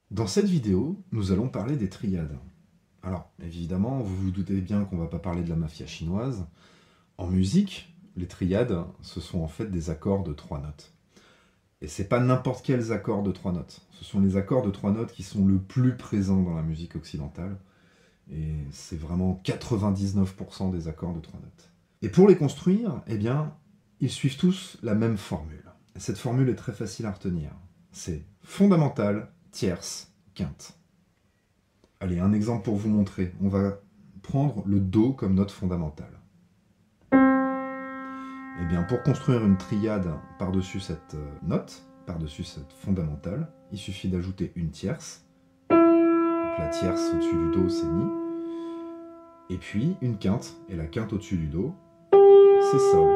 Dans cette vidéo, nous allons parler des triades. Alors, évidemment, vous vous doutez bien qu'on ne va pas parler de la mafia chinoise. En musique, les triades, ce sont en fait des accords de 3 notes. Et c'est pas n'importe quels accords de 3 notes. Ce sont les accords de 3 notes qui sont le plus présents dans la musique occidentale. Et c'est vraiment 99% des accords de 3 notes. Et pour les construire, eh bien, ils suivent tous la même formule. Et cette formule est très facile à retenir. C'est fondamentale, tierce, quinte. Allez, un exemple pour vous montrer. On va prendre le Do comme note fondamentale. Eh bien, pour construire une triade par-dessus cette note, par-dessus cette fondamentale, il suffit d'ajouter une tierce. Donc la tierce au-dessus du Do, c'est Mi. Et puis une quinte. Et la quinte au-dessus du Do, c'est Sol.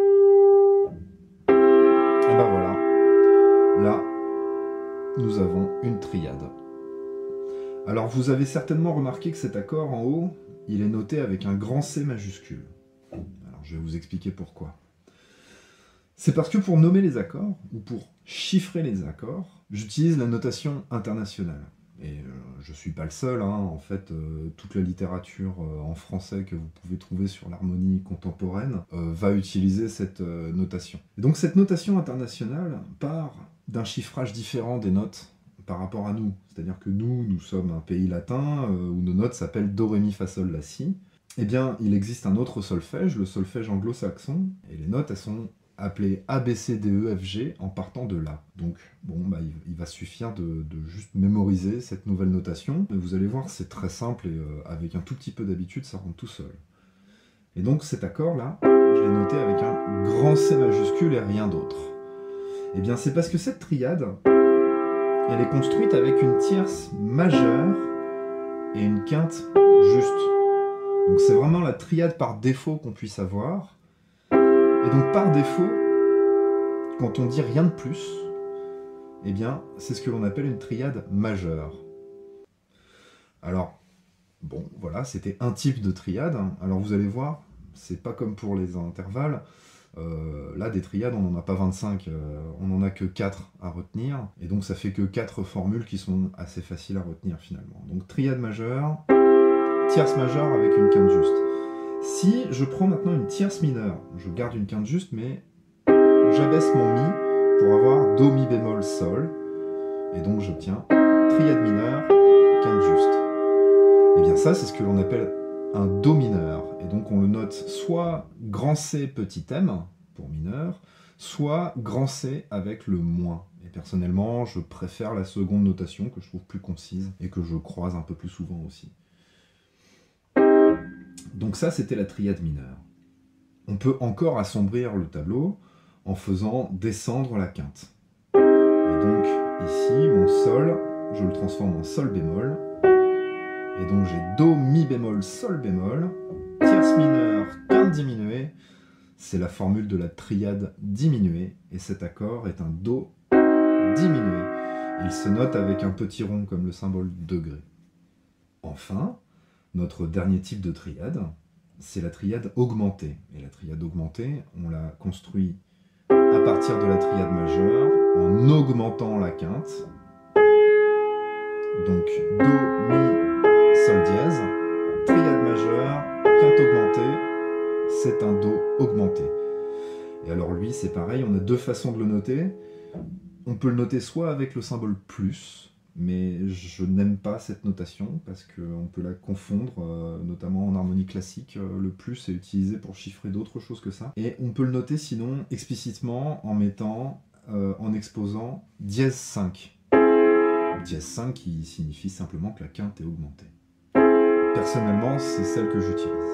Et ben voilà. Là, nous avons une triade. Alors vous avez certainement remarqué que cet accord en haut, il est noté avec un grand C majuscule. Alors je vais vous expliquer pourquoi. C'est parce que pour nommer les accords, ou pour chiffrer les accords, j'utilise la notation internationale. Et je ne suis pas le seul, en fait, toute la littérature en français que vous pouvez trouver sur l'harmonie contemporaine va utiliser cette notation. Et donc cette notation internationale part d'un chiffrage différent des notes par rapport à nous. C'est-à-dire que nous sommes un pays latin où nos notes s'appellent Do, Ré, Mi, Fa, Sol, La, Si. Eh bien, il existe un autre solfège, le solfège anglo-saxon, et les notes, elles sont appelées A, B, C, D, E, F, G en partant de là. Donc, bon, il va suffire de juste mémoriser cette nouvelle notation. Et vous allez voir, c'est très simple et avec un tout petit peu d'habitude, ça rentre tout seul. Et donc, cet accord-là, je l'ai noté avec un grand C majuscule et rien d'autre. Eh bien, c'est parce que cette triade, elle est construite avec une tierce majeure et une quinte juste. Donc c'est vraiment la triade par défaut qu'on puisse avoir. Et donc par défaut, quand on dit rien de plus, eh bien c'est ce que l'on appelle une triade majeure. Alors, bon, voilà, c'était un type de triade. Alors vous allez voir, c'est pas comme pour les intervalles. Là, des triades, on n'en a pas 25, on n'en a que 4 à retenir. Et donc ça fait que 4 formules qui sont assez faciles à retenir finalement. Donc triade majeure, tierce majeure avec une quinte juste. Si je prends maintenant une tierce mineure, je garde une quinte juste, mais j'abaisse mon Mi pour avoir Do, Mi bémol, Sol. Et donc j'obtiens triade mineure, quinte juste. Et bien ça, c'est ce que l'on appelle un Do mineur. Et donc on le note soit grand C petit m pour mineur, soit grand C avec le moins. Et personnellement, je préfère la seconde notation que je trouve plus concise et que je croise un peu plus souvent aussi. Donc ça, c'était la triade mineure. On peut encore assombrir le tableau en faisant descendre la quinte. Et donc ici, mon Sol, je le transforme en Sol bémol. Et donc j'ai Do, Mi bémol, Sol bémol, tierce mineure, quinte diminuée. C'est la formule de la triade diminuée. Et cet accord est un Do diminué. Il se note avec un petit rond comme le symbole degré. Enfin, notre dernier type de triade, c'est la triade augmentée. Et la triade augmentée, on la construit à partir de la triade majeure en augmentant la quinte. Donc Do, Mi, Sol dièse, triade majeure, quinte augmentée, c'est un Do augmenté. Et alors lui, c'est pareil, on a deux façons de le noter. On peut le noter soit avec le symbole plus, mais je n'aime pas cette notation parce qu'on peut la confondre, notamment en harmonie classique. Le plus est utilisé pour chiffrer d'autres choses que ça. Et on peut le noter sinon explicitement en mettant, en exposant dièse 5. Dièse 5 qui signifie simplement que la quinte est augmentée. Personnellement, c'est celle que j'utilise.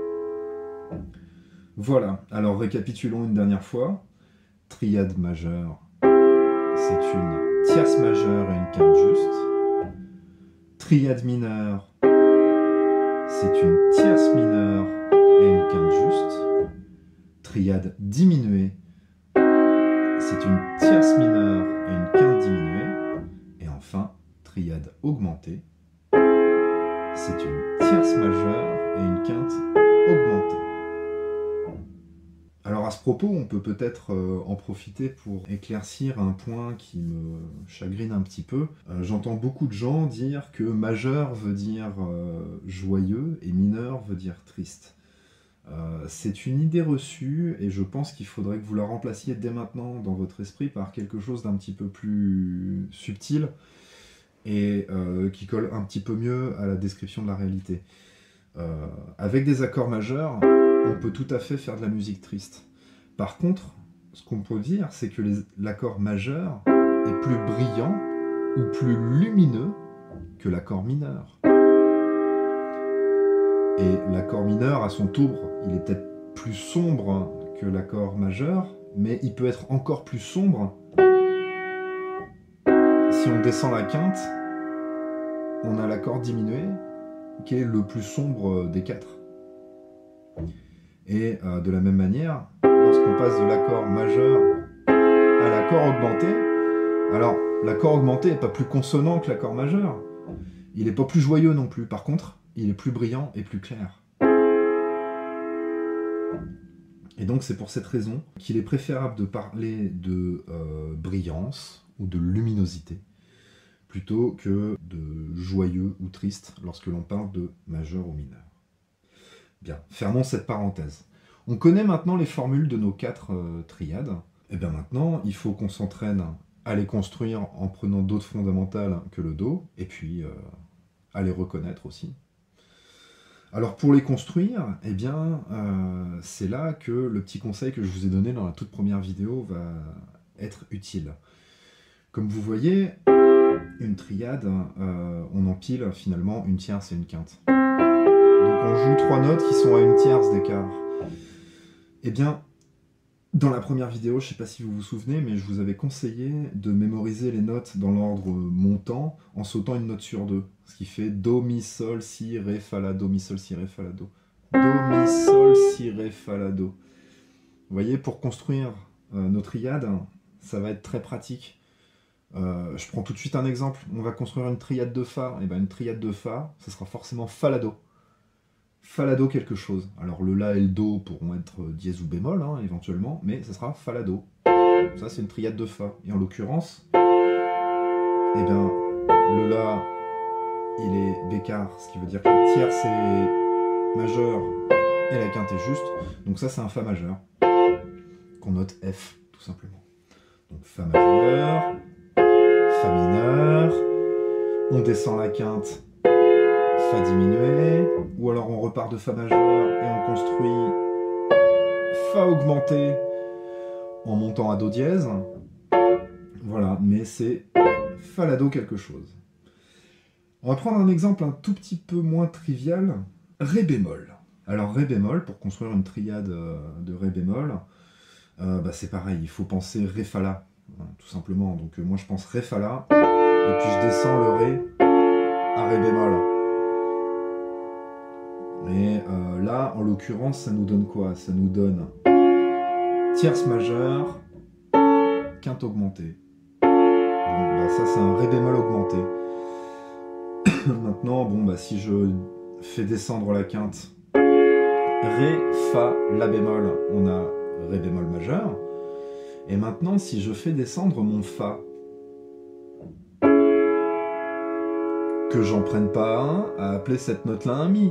Voilà, alors récapitulons une dernière fois. Triade majeure, c'est une tierce majeure et une quinte juste. Triade mineure, c'est une tierce mineure et une quinte juste. Triade diminuée, c'est une tierce mineure et une quinte diminuée. Et enfin, triade augmentée, c'est une tierce majeure et une quinte augmentée. Alors à ce propos, on peut peut-être en profiter pour éclaircir un point qui me chagrine un petit peu. J'entends beaucoup de gens dire que majeur veut dire joyeux et mineur veut dire triste. C'est une idée reçue et je pense qu'il faudrait que vous la remplaciez dès maintenant dans votre esprit par quelque chose d'un petit peu plus subtil et qui colle un petit peu mieux à la description de la réalité. Avec des accords majeurs, on peut tout à fait faire de la musique triste. Par contre, ce qu'on peut dire, c'est que l'accord majeur est plus brillant ou plus lumineux que l'accord mineur. Et l'accord mineur, à son tour, il est peut-être plus sombre que l'accord majeur, mais il peut être encore plus sombre si on descend la quinte. On a l'accord diminué, qui est le plus sombre des quatre. Et de la même manière, lorsqu'on passe de l'accord majeur à l'accord augmenté, alors l'accord augmenté n'est pas plus consonant que l'accord majeur, il n'est pas plus joyeux non plus, par contre, il est plus brillant et plus clair. Et donc c'est pour cette raison qu'il est préférable de parler de brillance ou de luminosité, plutôt que de joyeux ou triste lorsque l'on parle de majeur ou mineur. Bien, fermons cette parenthèse. On connaît maintenant les formules de nos 4 triades. Et bien maintenant, il faut qu'on s'entraîne à les construire en prenant d'autres fondamentales que le Do, et puis à les reconnaître aussi. Alors pour les construire, eh bien, c'est là que le petit conseil que je vous ai donné dans la toute première vidéo va être utile. Comme vous voyez, une triade, on empile finalement une tierce et une quinte. Donc on joue 3 notes qui sont à une tierce d'écart. Eh bien, dans la première vidéo, je ne sais pas si vous vous souvenez, mais je vous avais conseillé de mémoriser les notes dans l'ordre montant en sautant une note sur 2. Ce qui fait Do, Mi, Sol, Si, Ré, Fa, La, Do, Mi, Sol, Si, Ré, Fa, La, Do. Do, Mi, Sol, Si, Ré, Fa, La, Do. Vous voyez, pour construire nos triades, ça va être très pratique. Je prends tout de suite un exemple. On va construire une triade de Fa. Et bien une triade de Fa, ça sera forcément Fa, La, Do. Fa, La, Do quelque chose. Alors le La et le Do pourront être dièse ou bémol, hein, éventuellement, mais ça sera Fa, La, Do. Ça c'est une triade de Fa. Et en l'occurrence, eh bien, le La, il est bécard, ce qui veut dire que la tierce est majeure et la quinte est juste. Donc ça c'est un Fa majeur, qu'on note F, tout simplement. Donc Fa majeur, Fa mineur, on descend la quinte, Fa diminué, ou alors on repart de Fa majeur et on construit Fa augmenté en montant à Do dièse. Voilà, mais c'est Fa, La, Do quelque chose. On va prendre un exemple un tout petit peu moins trivial, Ré bémol. Alors Ré bémol, pour construire une triade de Ré bémol, c'est pareil, il faut penser Ré, Fa, La, tout simplement. Donc moi je pense Ré, Fa, La, et puis je descends le Ré à Ré bémol. Et là, en l'occurrence, ça nous donne quoi? Ça nous donne tierce majeure, quinte augmentée. Bon, ça c'est un Ré bémol augmenté. Maintenant, si je fais descendre la quinte, Ré, Fa, La bémol, on a Ré bémol majeur. Et maintenant, si je fais descendre mon Fa, que j'en prenne pas un à appeler cette note-là un Mi.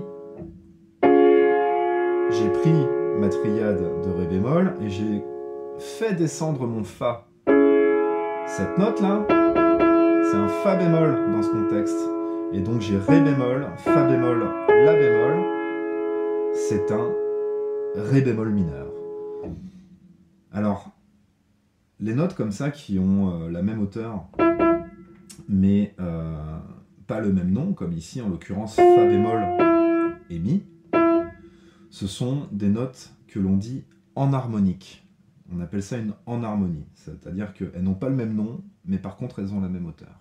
J'ai pris ma triade de Ré bémol et j'ai fait descendre mon Fa. Cette note-là, c'est un Fa bémol dans ce contexte. Et donc j'ai Ré bémol, Fa bémol, La bémol. C'est un Ré bémol mineur. Alors, les notes comme ça qui ont la même hauteur, mais pas le même nom, comme ici en l'occurrence Fa bémol et Mi, ce sont des notes que l'on dit enharmoniques. On appelle ça une enharmonie, c'est-à-dire qu'elles n'ont pas le même nom, mais par contre elles ont la même hauteur.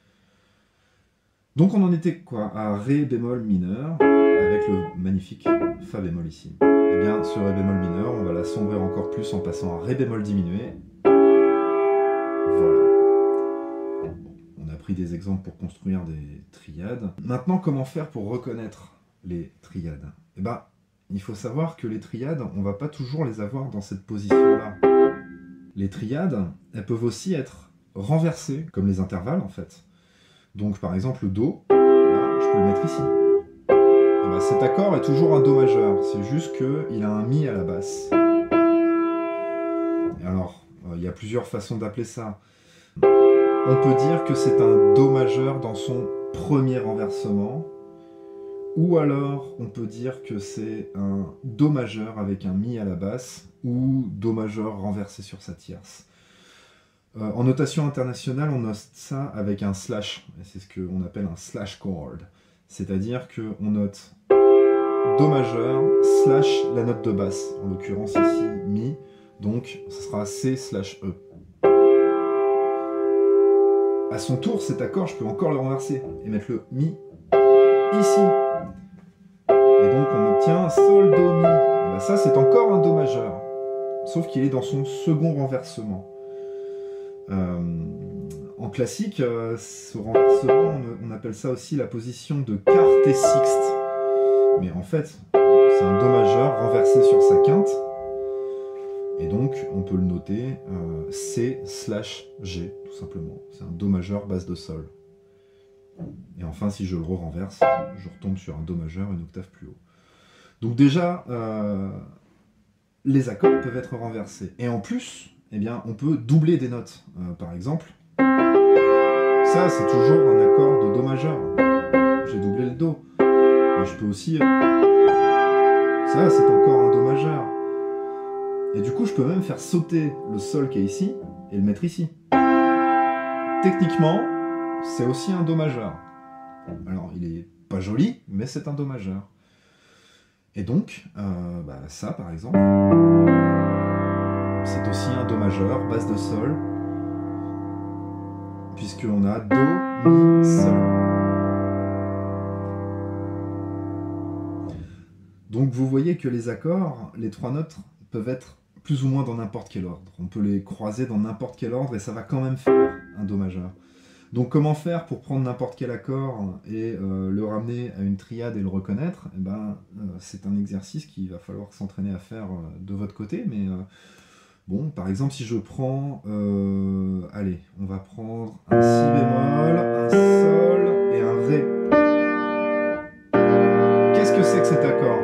Donc on en était quoi? À Ré bémol mineur, avec le magnifique Fa bémol ici. Et bien ce Ré bémol mineur, on va l'assombrir encore plus en passant à Ré bémol diminué. Voilà. Bon, on a pris des exemples pour construire des triades. Maintenant, comment faire pour reconnaître les triades? Eh bien, il faut savoir que les triades, on ne va pas toujours les avoir dans cette position-là. Les triades, elles peuvent aussi être renversées, comme les intervalles en fait. Donc par exemple le Do, là, je peux le mettre ici. Et ben, cet accord est toujours un Do majeur, c'est juste qu'il a un Mi à la basse. Et alors, il y a plusieurs façons d'appeler ça. On peut dire que c'est un Do majeur dans son premier renversement, ou alors on peut dire que c'est un Do majeur avec un Mi à la basse, ou Do majeur renversé sur sa tierce. En notation internationale, on note ça avec un slash, et c'est ce qu'on appelle un slash chord. C'est-à-dire qu'on note Do majeur slash la note de basse, en l'occurrence ici Mi, donc ce sera C/E. À son tour, cet accord, je peux encore le renverser et mettre le Mi ici. Et donc on obtient Sol, Do, Mi. Et bien ça, c'est encore un Do majeur, sauf qu'il est dans son second renversement. En classique, ce renversement, on appelle ça aussi la position de quarte et sixte. Mais en fait, c'est un Do majeur renversé sur sa quinte. Et donc, on peut le noter C/G, tout simplement. C'est un Do majeur, basse de Sol. Et enfin, si je le renverse, je retombe sur un Do majeur une octave plus haut. Donc déjà, les accords peuvent être renversés. Et en plus, eh bien, on peut doubler des notes. Par exemple, ça, c'est toujours un accord de Do majeur. J'ai doublé le Do. Mais je peux aussi... ça, c'est encore un Do majeur. Et du coup, je peux même faire sauter le Sol qui est ici et le mettre ici. Techniquement, c'est aussi un Do majeur. Alors, il est pas joli, mais c'est un Do majeur. Et donc, ça, par exemple, c'est aussi un Do majeur, basse de Sol, puisqu'on a Do, Mi, Sol. Donc, vous voyez que les accords, les trois notes, peuvent être plus ou moins dans n'importe quel ordre. On peut les croiser dans n'importe quel ordre et ça va quand même faire un Do majeur. Donc comment faire pour prendre n'importe quel accord et le ramener à une triade et le reconnaître? C'est un exercice qu'il va falloir s'entraîner à faire de votre côté. Mais bon, par exemple, si je prends... allez, on va prendre un Si bémol, un Sol et un Ré. Qu'est-ce que c'est que cet accord?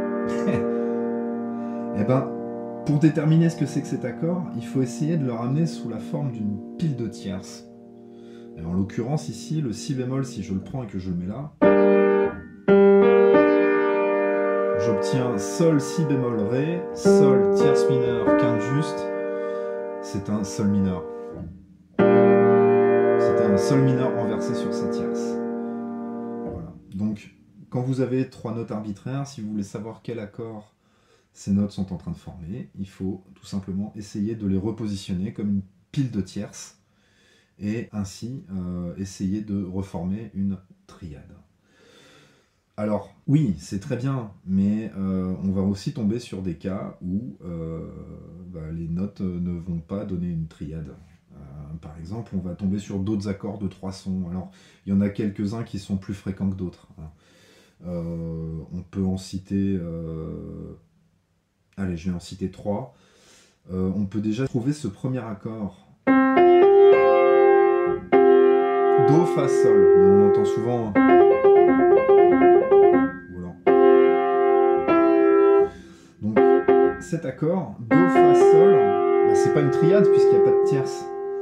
Eh ben, pour déterminer ce que c'est que cet accord, il faut essayer de le ramener sous la forme d'une pile de tierces. Et en l'occurrence ici, le Si bémol, si je le prends et que je le mets là, j'obtiens Sol, Si bémol, Ré, Sol, tierce mineure, quinte juste, c'est un Sol mineur. C'est un Sol mineur renversé sur sa tierce. Voilà. Donc, quand vous avez trois notes arbitraires, si vous voulez savoir quel accord ces notes sont en train de former, il faut tout simplement essayer de les repositionner comme une pile de tierces et ainsi essayer de reformer une triade. Alors, oui, c'est très bien, mais on va aussi tomber sur des cas où les notes ne vont pas donner une triade. Par exemple, on va tomber sur d'autres accords de trois sons. Alors, il y en a quelques-uns qui sont plus fréquents que d'autres. On peut en citer... allez, je vais en citer trois. On peut déjà trouver ce premier accord. Do, Fa, Sol. Mais on entend souvent... Voilà. Donc, cet accord, Do, Fa, Sol, c'est pas une triade puisqu'il n'y a pas de tierce.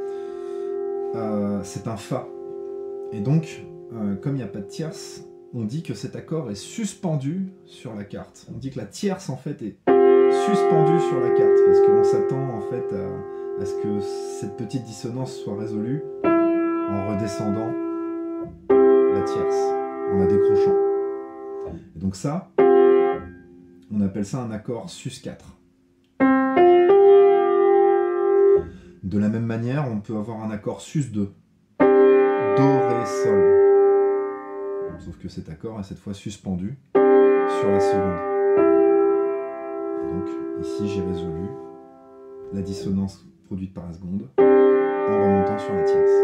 C'est un Fa. Et donc, comme il n'y a pas de tierce, on dit que cet accord est suspendu sur la carte. On dit que la tierce, en fait, est suspendue sur la carte, parce qu'on s'attend, en fait, à ce que cette petite dissonance soit résolue en redescendant la tierce, en la décrochant. Et donc ça, on appelle ça un accord sus4. De la même manière, on peut avoir un accord sus2. Do, Ré, Sol. Sauf que cet accord est cette fois suspendu sur la seconde. Et donc ici j'ai résolu la dissonance produite par la seconde en remontant sur la tierce.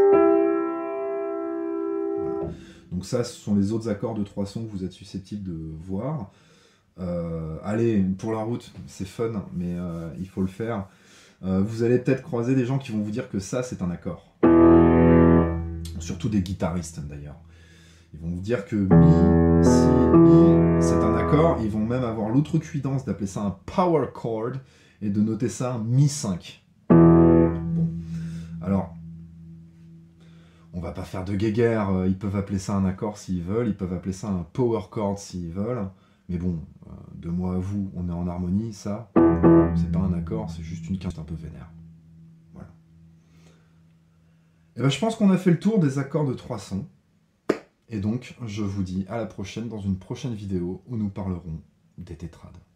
Voilà. Donc ça, ce sont les autres accords de trois sons que vous êtes susceptibles de voir. Allez, pour la route, c'est fun, mais il faut le faire. Vous allez peut-être croiser des gens qui vont vous dire que ça, c'est un accord. Surtout des guitaristes, d'ailleurs. Ils vont vous dire que mi, si, mi, c'est un accord. Ils vont même avoir l'outrecuidance d'appeler ça un power chord et de noter ça mi 5. Bon, alors, on va pas faire de guéguerre. Ils peuvent appeler ça un accord s'ils veulent. Ils peuvent appeler ça un power chord s'ils veulent. Mais bon, de moi à vous, on est en harmonie, ça. C'est pas un accord, c'est juste une quinte un peu vénère. Voilà. Et ben, je pense qu'on a fait le tour des accords de 3 sons. Et donc, je vous dis à la prochaine dans une prochaine vidéo où nous parlerons des tétrades.